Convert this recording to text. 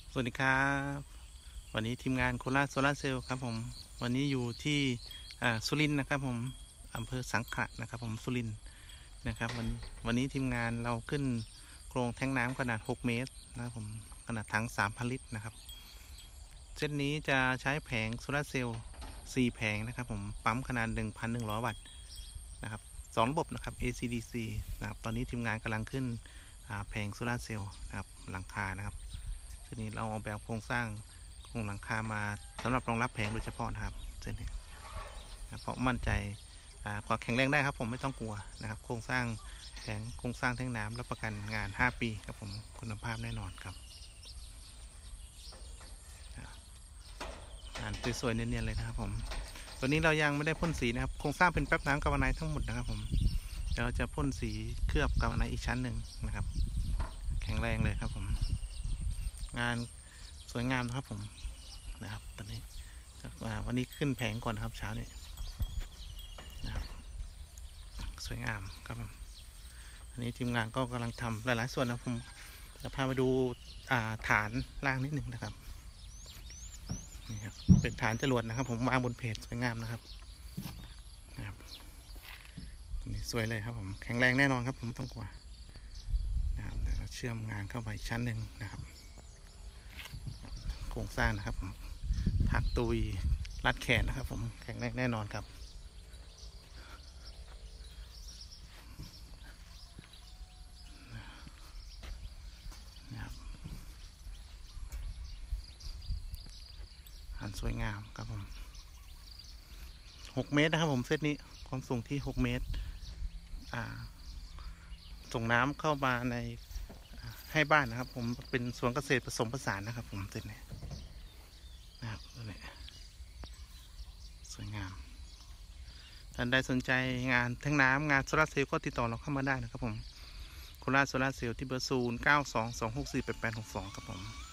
สวัสดีครับวันนี้ทีมงานโคราชโซลาร์เซลล์ครับผมวันนี้อยู่ที่สุรินทร์นะครับผมอำเภอสังขะนะครับผมสุรินทร์นะครับวันนี้ทีมงานเราขึ้นโครงแทงน้ำขนาด6 เมตรนะครับผมขนาดถัง3,000 ลิตรนะครับเส้นนี้จะใช้แผงโซลาร์เซลล์4 แผงนะครับผมปั๊มขนาด 1,100 วัตต์นะครับ2 ระบบนะครับ AC/DC นะครับตอนนี้ทีมงานกำลังขึ้นแผงโซลาร์เซลล์นะครับหลังคานะครับทีนี้เราออกแบบโครงสร้างโครงหลังคามาสำหรับรองรับแผงโดยเฉพาะนะครับเส้นนี้เพราะมั่นใจความแข็งแรงได้ครับผมไม่ต้องกลัวนะครับโครงสร้างแผงโครงสร้างแท่งน้ำรับประกันงาน5 ปีครับผมคุณภาพแน่นอนครับงานสวยๆเนียนๆเลยนะครับผมตัวนี้เรายังไม่ได้พ่นสีนะครับโครงสร้างเป็นแป๊บน้ำกาวไนท์ทั้งหมดนะครับผมเดี๋ยวเราจะพ่นสีเคลือบกาวไนท์อีกชั้นหนึ่งนะครับแข็งแรงเลยครับผมงานสวยงามนะครับผมนะครับตอนนี้วันนี้ขึ้นแผงก่อนครับเช้านี้นะครับสวยงามครับผมอันนี้ทีมงานก็กำลังทำหลายๆส่วนนะผมจะพาไปดูฐานล่างนิดหนึ่งนะครับนี่ครับเป็นฐานจรวดนะครับผมวางบนเพจสวยงามนะครับนี่สวยเลยครับผมแข็งแรงแน่นอนครับผมต้องกลัวนะครับเชื่อมงานเข้าไปชั้นหนึ่งนะครับโครงสร้างนะครับผมถักตุยรัดแขนนะครับผมแข็งแรงแน่นอนครับหันสวยงามครับผม6 เมตรนะครับผมเซตนี้ความสูงที่6 เมตรส่งน้ำเข้ามาในให้บ้านนะครับผมเป็นสวนเกษตรผสมผสานนะครับผมเซตนี้นะครับนี่สวยงามท่านใดสนใจงานแท่งน้ำงานโซลาร์เซลล์ก็ติดต่อเราเข้ามาได้นะครับผมโคราชโซลาร์เซลล์ที่เบอร์0922648862ครับผม